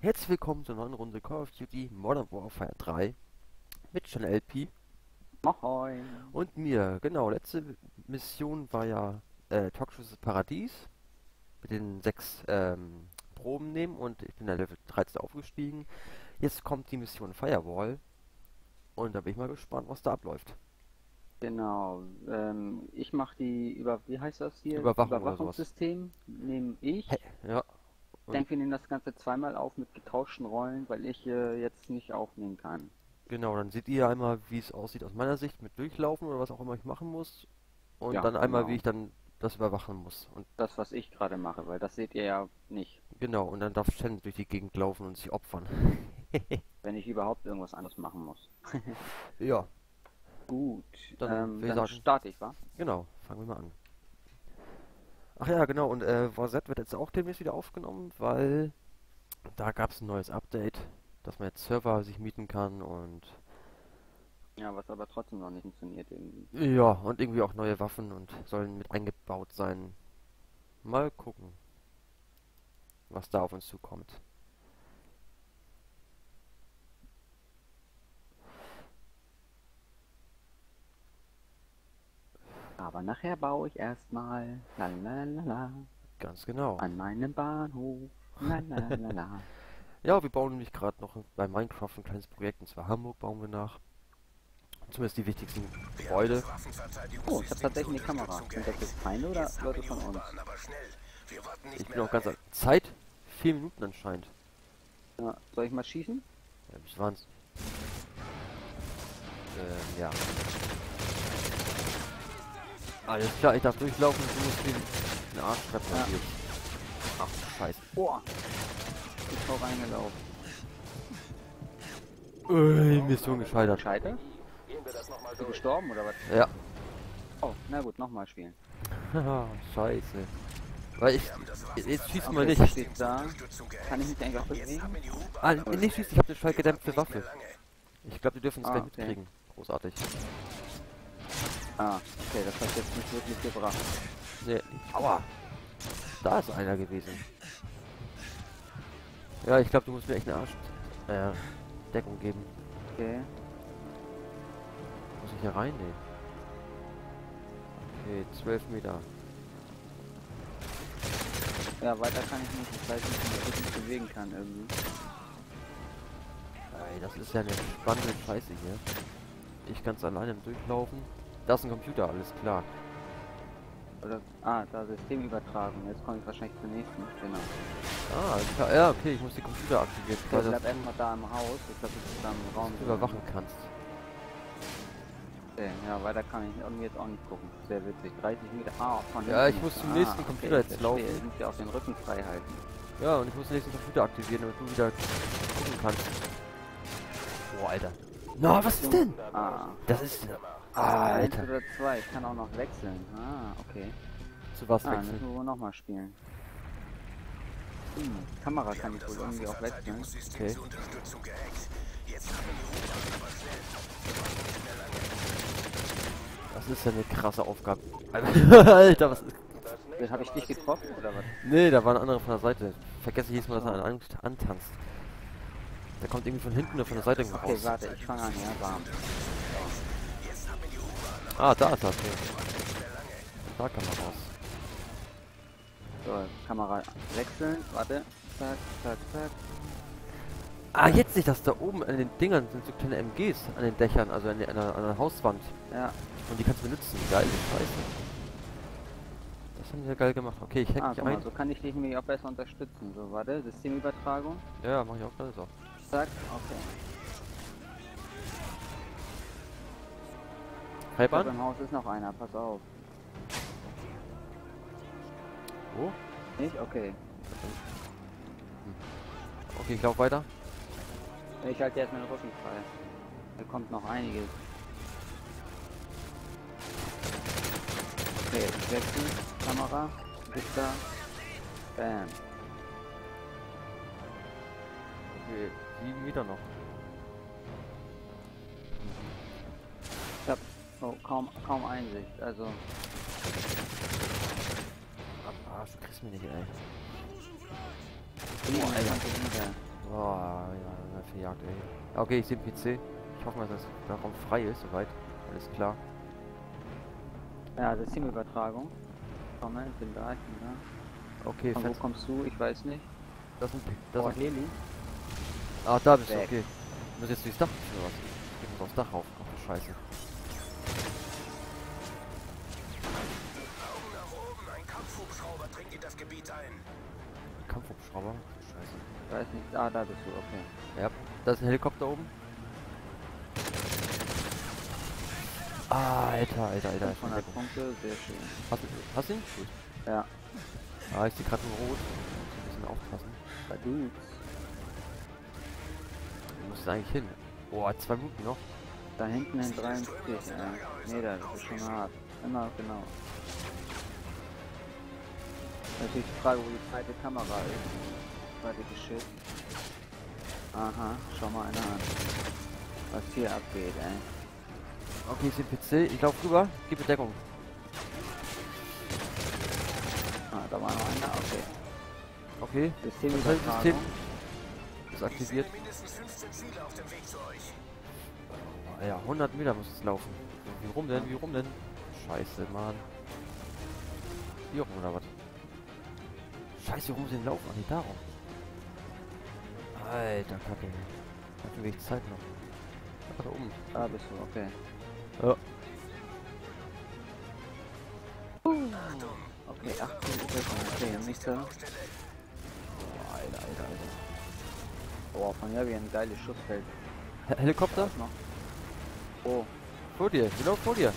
Herzlich willkommen zur neuen Runde Call of Duty Modern Warfare 3 mit Channel LP Moin. und mir. Genau, letzte Mission war ja Toxisches Paradies mit den 6 Proben nehmen und ich bin der Level 13 aufgestiegen. Jetzt kommt die Mission Firewall und da bin ich mal gespannt, was da abläuft. Genau. Ich mache wie heißt das hier? Überwachung oder sowas. Überwachungssystem nehme ich. Hä? Ja, Ich denke, wir nehmen das Ganze zweimal auf mit getauschten Rollen, weil ich jetzt nicht aufnehmen kann. genau, dann seht ihr einmal, wie es aussieht aus meiner Sicht mit Durchlaufen oder was auch immer ich machen muss und Ja, dann einmal, wie genau. ich dann das überwachen muss. Und Das, was ich gerade mache, weil das seht ihr ja nicht, genau, und dann darf Shen durch die Gegend laufen und sich opfern. wenn ich überhaupt irgendwas anderes machen muss. Ja, Gut. dann würde ich Dann sagen, starte ich, wa? genau, fangen wir mal an. Ach ja, genau, und Warzett wird jetzt auch demnächst wieder aufgenommen, weil da gab es ein neues Update, dass man jetzt Server sich mieten kann und Ja, was aber trotzdem noch nicht funktioniert irgendwie. ja, und irgendwie auch neue Waffen und sollen mit eingebaut sein. Mal gucken, was da auf uns zukommt. Aber nachher baue ich erstmal lalalala Ganz genau. an meinem Bahnhof. Lalalala. Ja, wir bauen nämlich gerade noch bei Minecraft ein kleines Projekt, und zwar Hamburg bauen wir nach. Zumindest die wichtigsten Gebäude. Oh, ich habe tatsächlich eine Kamera. Sind das jetzt Feinde oder Leute von uns? Ich bin auch ganz... Zeit? 4 Minuten anscheinend. Ja, soll ich mal schießen? Ja, bis waren's? Ja. Alles klar, ich darf durchlaufen, du musst den Arsch treffen. Ja. Hier. Ach, scheiße. Boah, ich bin reingelaufen. Mission gescheitert. Scheiter? Bist du gestorben oder was? Ja. Oh, na gut, nochmal spielen. Haha, scheiße. Weil ich... Jetzt schieß mal Okay, nicht. steht da. Kann ich mich eigentlich auch bewegen? Ah, nicht schießen, ich habe eine schallgedämpfte Waffe. Ich glaube, die dürfen es Ah, gleich okay. mitkriegen. Großartig. Ah, okay, das hat jetzt nicht wirklich gebracht. Nee. Aua. Da ist einer gewesen. Ja, ich glaube, du musst mir echt eine Deckung geben. Okay. Muss ich hier rein? Nee. Okay, 12 Meter. Ja, weiter kann ich nicht. Ich weiß nicht, wie ich mich bewegen kann irgendwie. Ey, das ist ja eine spannende Scheiße hier. Ich ganz alleine im Durchlaufen. Da ist ein Computer, alles klar. Oder, da Systemübertragung. Jetzt komme ich wahrscheinlich zur nächsten. Genau. Ah, alles klar. Ja, okay, ich muss die Computer aktivieren, Okay, weil bleib das erstmal da im Haus. Ich glaube, ich bin da im Raum. du überwachen kannst. Okay, ja, weiter kann ich irgendwie jetzt auch nicht gucken. Sehr witzig. 30 Meter. Ah, von Ja, hinten. ich muss zum Ah, nächsten okay, Computer jetzt verstehe. laufen. Du musst ja auch den Rücken frei halten. Ja, und ich muss den nächsten Computer aktivieren, damit du wieder gucken kannst. Boah, Alter. Na, was ist denn? Ah. Das ist... Eins Alter. oder zwei. Ich kann auch noch wechseln. Ah, okay. Zu was Müssen wechseln? wir wohl nochmal spielen. Kamera kann ich wohl irgendwie auch wechseln. Okay. Das ist ja eine krasse Aufgabe. Alter, was ist... Habe ich dich getroffen oder was? Nee, da waren andere von der Seite. Vergesse jedes Mal, dass er antanzt. Der kommt irgendwie von hinten oder von der Seite irgendwo Okay, raus. warte, ich fange an, ja, warm. Ah, da ist er. Okay. Da kann man raus. So, Kamera wechseln, warte. Zack, zack, zack. Ah, jetzt sehe ich das. Da oben an den Dingern sind so kleine MGs an den Dächern, also an der Hauswand. Ja. Und die kannst du benutzen. Geile Scheiße. Das haben sie ja geil gemacht. Okay, ich hack mich Guck mal, ein. so kann ich dich nämlich auch besser unterstützen. So, warte, Systemübertragung. Ja, mach ich auch gerade so. Zack, okay. Ich Halb glaube, an? im Haus ist noch einer, pass auf. Wo? Nicht? Okay. Okay, ich lauf weiter. Ich halte jetzt meinen Rücken frei. Da kommt noch einiges. Okay, ich wechsle. Kamera. Richter. Bam. Okay, 7 Meter noch. Ich hab kaum Einsicht. Also, Am Arsch, du kriegst mich nicht, ey. 27 Meter. Oh, gejagt, ey. Okay, ich sehe den PC. Ich hoffe mal, dass der Raum frei ist, soweit. Alles klar. Ja, Systemübertragung. Komm mal, ich bin da, ich bin da. Okay, Von wo fest. kommst du? Ich weiß nicht. Das ist ein... Oh, Heli. Ah, da bist du, Weg. okay. Du musst jetzt durchs Dach oder was? Ich muss aufs Dach rauf. Ach du Scheiße. Augen nach oben, ein Kampfhubschrauber dringt in das Gebiet ein. Kampfhubschrauber? Ach du Scheiße. Ich weiß nicht. Ah, da bist du, okay. Ja, da ist ein Helikopter oben. Ah, Alter. Ist schon 500 Deckung. Punkte, sehr schön. Hast du ihn? Gut. Ja, Ah, ich sehe gerade ein Rot. Muss ein bisschen aufpassen. bei du. Wo muss eigentlich hin? Boah, 2 Minuten noch. Da hinten in 43, ja. Nee, das ist schon hart. Immer genau. Natürlich die Frage, wo die zweite Kamera ist. Zweite Geschiss. Aha, schau mal einer an. Was hier abgeht, ey. Okay, ich sehe den PC. Ich laufe rüber. Gib mir Deckung. Ah, da war noch einer, okay. Okay. Systemübertragung. System ist aktiviert. Mindestens 15 Ziele auf dem Weg zu euch. Ah ja, 100 Meter muss es laufen. Wie rum denn? Wie rum denn? Scheiße, Mann. Hier rum oder was? Scheiße, wie rum muss ich denn laufen? Ach, nee, darum. Alter, Kacke. Dafür wenig Zeit noch. Ach, da oben. Da bist du, okay. Ja. Okay, 18 okay, Mitte. Alter. Boah, von hier wie ein geiles Schussfeld. Helikopter? Was noch? Oh, Vor dir, genau vor dir.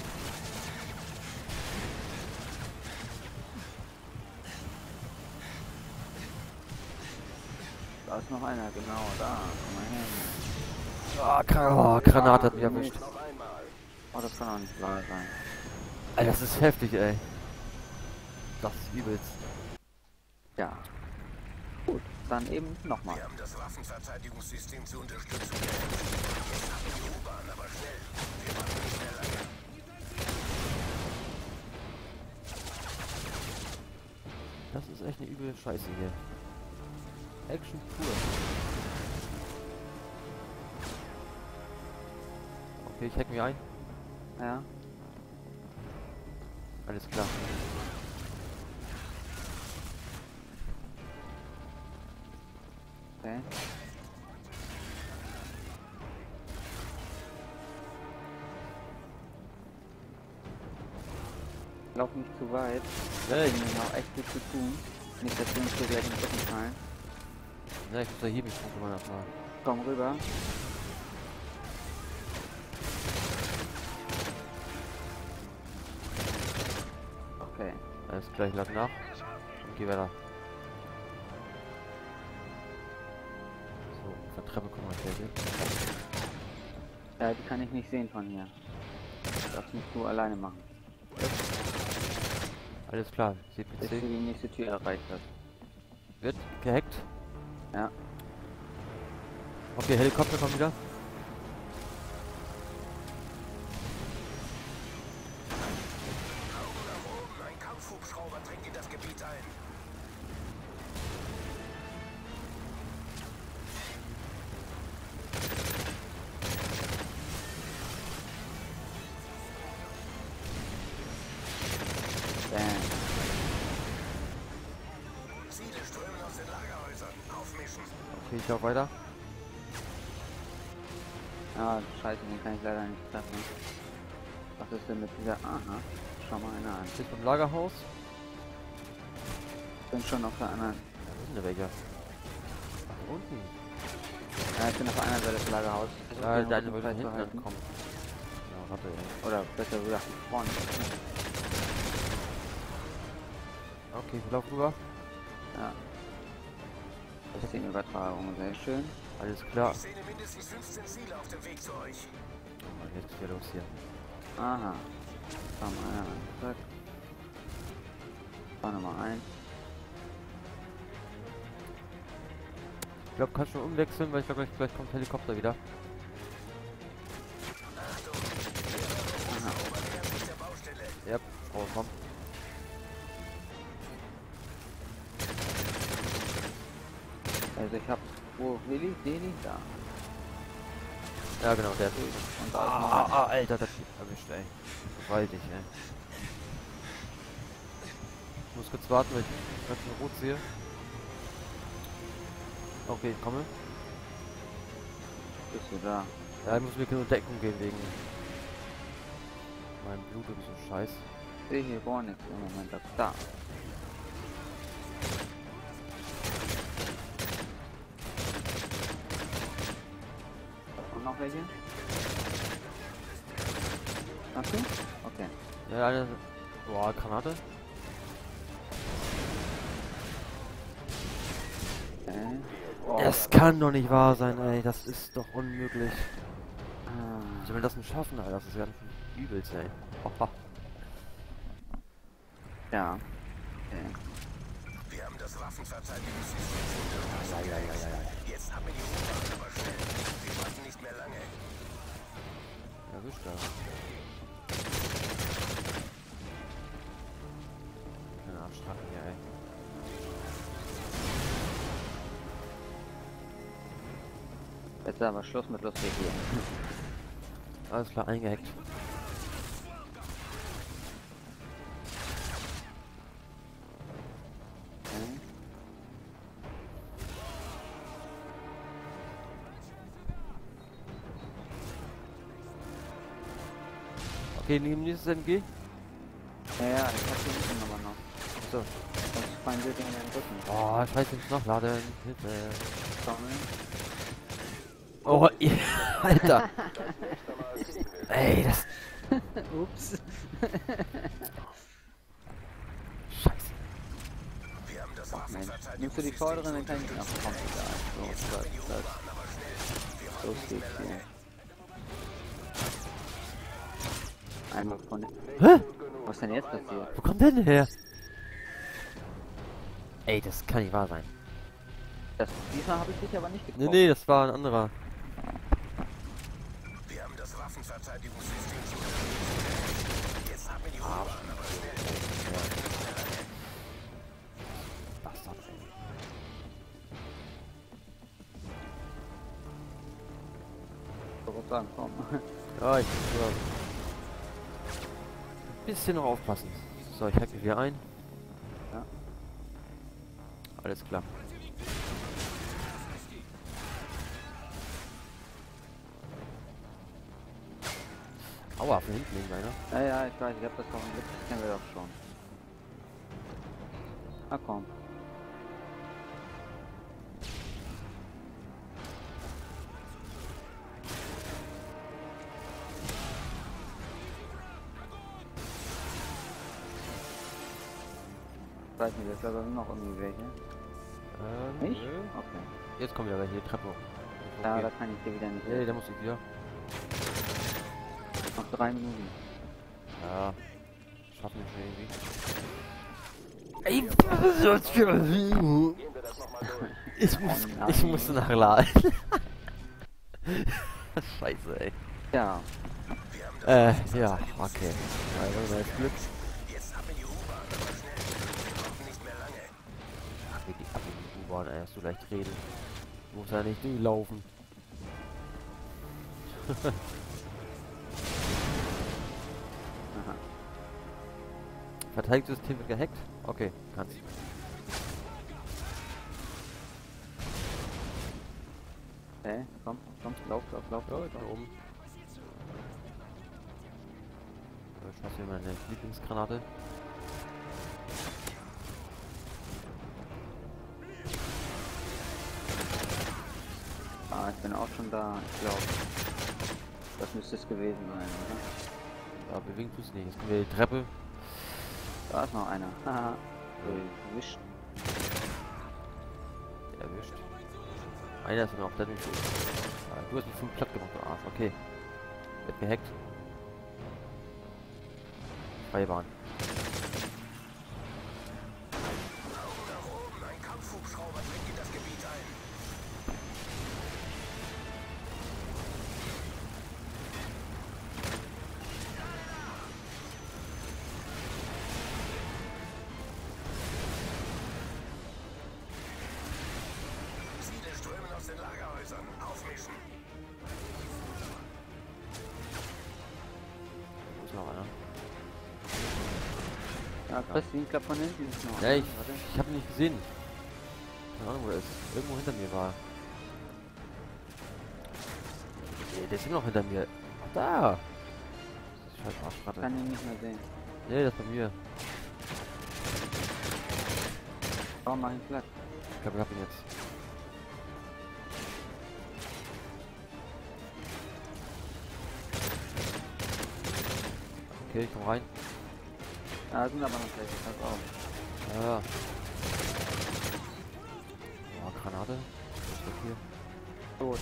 da ist noch einer, genau, da. Komm mal hin. Granate hat mich erwischt. Noch einmal. Oh, das kann auch nicht wahr sein. Alter, das ist heftig, ey. Das ist übelst. Ja. Gut, dann eben nochmal. Wir haben das Waffenverteidigungssystem zur Unterstützung der Jetzt haben wir die U-Bahn, aber schnell. Wir machen nicht mehr lange. Das ist echt eine üble Scheiße hier. Action pur. Okay, ich hack mich ein. Ja. Alles klar. Okay. Lauf nicht zu weit. Ja, Wir haben noch echt viel zu tun. Nicht, dass wir uns hier gleich in den Rücken fallen. ich muss da hier mich gucken, mal erstmal. Komm rüber. Okay. Alles klar, ich lade nach. Und geh weiter. So, von der Treppe kommen wir hier. Ja, die kann ich nicht sehen von hier. Das musst du alleine machen. Alles klar, Bis du CPC die nächste Tür erreicht hast. wird gehackt. Ja. Okay, Helikopter kommt wieder. Augen nach oben, ein Kampfhubschrauber dringt in das Gebiet ein. Bam. Ziele strömen aus den Lagerhäusern. Aufmischen. Okay, ich laufe weiter. Ah, scheiße, den kann ich leider nicht treffen. Was ist denn mit dieser... Aha. Schau mal einer an. Ist vom Lagerhaus. Ich bin schon auf der anderen... Wo ist denn der welcher? Ach, unten. Ja, ich bin auf der anderen Seite des Lagerhaus. Ja, Den der Rücken eine wollte frei zu hinten halten. ankommen. Ja, warte, ey. Oder besser gesagt, vorne. Okay, ich laufe rüber. Ja. Systemübertragung, sehr schön. Alles klar. Ich sehe mindestens 15 Ziele auf dem Weg zu euch. Oh Mann, jetzt ist wieder los hier. Aha. Komm, einer an. Zack. Fahr Nummer 1. Ich glaube, kannst schon umwechseln, weil ich glaube, gleich kommt Helikopter wieder. Aha. Der Baustelle. Ja, oh, komm. Also ich hab... Wo? Willi? Deli? Da. Ja, genau, der. Und da ist noch einer. Alter, das erwischt, ey. Gewaltig, ey. Ich muss kurz warten, weil ich gerade schon rot sehe. Okay, ich komme. Bist du da? Ja, ich muss mir in Deckung gehen wegen meinem Blut und so Scheiß. Ich sehe hier gar nichts im Moment. Da. Und noch welche? Hast du? Okay. Ja, eine. Boah, Granate. Oh, Das kann doch nicht wahr sein, ey. Das ist doch unmöglich. ah. Wie soll man das denn schaffen, Alter? Das ist ja übelst, ey. Oha. Ja. Okay. Wir haben das Waffenverteidigungssystem. Ja. Jetzt haben wir die U-Bahn, aber schnell. Wir warten nicht mehr lange. Erwischt da. Keine Abstrachen hier, ey. Jetzt aber Schluss mit lustig hier. Alles klar, eingehackt. Okay. Okay, nehmen dieses MG. Ja, ich hab die Rückennummer noch. So. Sonst fallen wir gegen den Rücken. Oh, scheiße, nicht nachladen. Hilfe. Sammeln. Oh, Alter. Ey, das. Ups. Scheiße. Wir haben das Ach Mensch. Waffenverteidigungssystem. Nimmst du die vorderen, dann kann ich noch kommen. So steht's hier. Einmal von. Hä? Was ist denn jetzt passiert? Wo kommt denn der her? Ey, das kann nicht wahr sein. Diesmal habe ich dich aber nicht Nee, getroffen. nee, das war ein anderer. Wir haben das Waffenverteidigungssystem. Jetzt haben wir die U-Bahn, aber schnell. Bastard, ey. Zurück sagen, komm. Ja, ich muss ein bisschen noch aufpassen. So, ich hack mich wieder ein. Ja. Alles klar. Aua, von hinten liegt einer. Ja, ich weiß, ich hab das doch im Blick, das kennen wir doch schon. Ah, komm. Ich weiß nicht, das sind noch irgendwie welche. Nicht? Nö. Okay. Jetzt kommen wir aber hier Treppe hoch. Ja, Okay. da kann ich dir wieder nicht Nee, helfen. der muss ich wieder. Noch 3 Minuten. Ja. Schaffen wir irgendwie. Ich musste nachladen. Scheiße, ey. Ja, Ja, okay. Also, jetzt Glück. Jetzt haben wir die U-Bahn, aber schnell. Wir warten nicht mehr lange. Ach, wie die ab in die U-Bahn, ey, hast du leicht reden. Muss ja nicht nie laufen. aha. Verteidigungssystem wird gehackt? Okay, kannst. Okay, komm, lauf. Da oben. Ich schmeiß mir meine Lieblingsgranate. Ah, ich bin auch schon da, ich glaube. Das müsste es gewesen sein, oder? Ja, bewegen tust du nicht. Jetzt kommen wir die Treppe. Da ist noch einer. Haha. Erwischt. Erwischt. Einer ist noch, der hat mich so. Ah, du hast mich 5 platt gemacht, du Arsch. Okay. Wird gehackt. Freie Bahn. Nach oben, ein Kampfhubschrauber dringt in das Gebiet ein. Ziele strömen aus den Lagerhäusern. Aufmischen. ist noch einer. Ja, Christine, ich glaube von hinten ist noch Ja, einer. ich Warte. habe ihn nicht gesehen. Keine Ahnung, wo er ist. Irgendwo hinter mir war. Nee, der ist immer noch hinter mir. Ach, da! Scheiß Ich Arschratte. kann ihn nicht mehr sehen. Nee, das ist bei mir. Oh, mach ihn platt. Ich glaube, ich hab ihn jetzt. Okay, ich komm rein. Da sind aber noch welche, pass auf. Ja. Oh, Granate. Was ist das hier? Tot.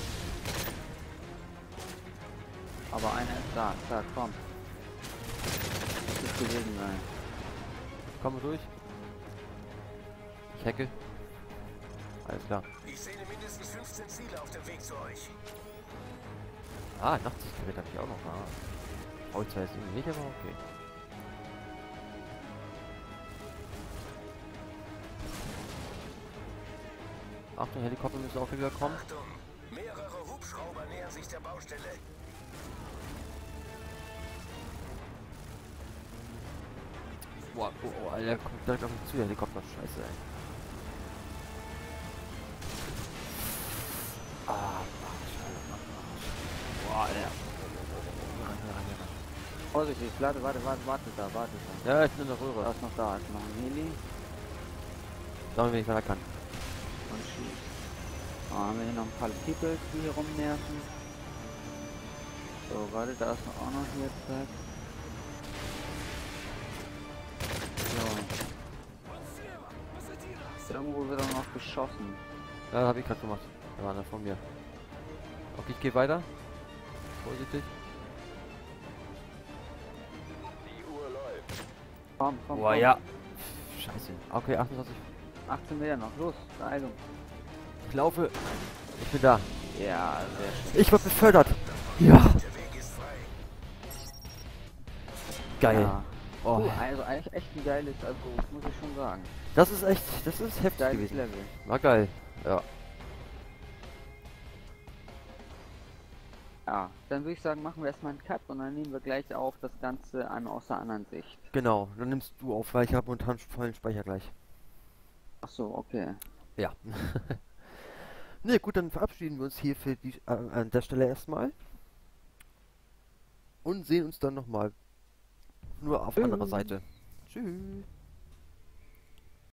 Aber einer ist da. Da, komm. Das ist gewesen sein. Kommen wir durch. Ich hacke. Alles klar. Ich sehe mindestens 15 Ziele auf dem Weg zu euch. Ah, Nachtsichtgerät habe ich auch noch. Ah. Brauche ich zwar jetzt irgendwie nicht, aber okay. Achtung, Helikopter müssen auch wieder kommen. Achtung! Mehrere Hubschrauber nähern sich der Baustelle. Boah, oh, Alter, kommt direkt auf mich zu, der Helikopter. Scheiße, ey. Ah, boah, Alter. Vorsichtig, warte da. Ja, ich bin in der Da Röhre. ist noch da, ist noch ein Heli Sagen wir, wenn ich weiter kann. und schießt. Haben wir hier noch ein paar People, die hier rumnerven. So, warte, da ist noch auch noch hier zack. So. Irgendwo wird auch noch geschossen. Ja, habe ich gerade gemacht. Da war einer von mir. Okay, ich gehe weiter. Vorsichtig. Komm. Boah, ja. Scheiße. Okay, 28. 18 Meter noch, los, Beeilung. Ich laufe. Ich bin da. Ja, sehr schön. Ich wurde befördert. Ja. Der Weg ist frei. Geil. Ja. Oh. Also eigentlich echt ein geiles, also muss ich schon sagen. Das ist echt, das ist heftig Geiles gewesen. Level. War geil. Ja. Ja, dann würde ich sagen, machen wir erstmal einen Cut und dann nehmen wir gleich auf das Ganze einmal aus der anderen Sicht. Genau. Dann nimmst du auf, weil ich habe momentan vollen Speicher gleich. Ach so, okay. Ja. Ne, gut, dann verabschieden wir uns hier für die, an der Stelle erstmal. Und sehen uns dann nochmal. Nur auf anderer Seite. Tschüss.